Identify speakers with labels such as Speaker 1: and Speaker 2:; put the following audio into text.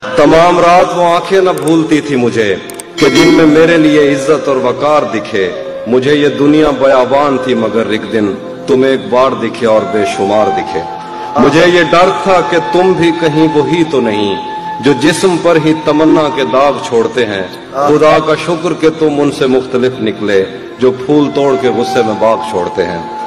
Speaker 1: तमाम रात वो आंखें न भूलती थी मुझे कि जिनमें मेरे लिए इज्जत और वकार दिखे। मुझे ये दुनिया बयाबान थी मगर एक दिन तुम एक बार दिखे और बेशुमार दिखे। मुझे ये डर था कि तुम भी कहीं वही तो नहीं जो जिस्म पर ही तमन्ना के दाग छोड़ते हैं। खुदा का शुक्र कि तुम उनसे मुख्तलिफ निकले जो फूल तोड़ के गुस्से में बाग छोड़ते हैं।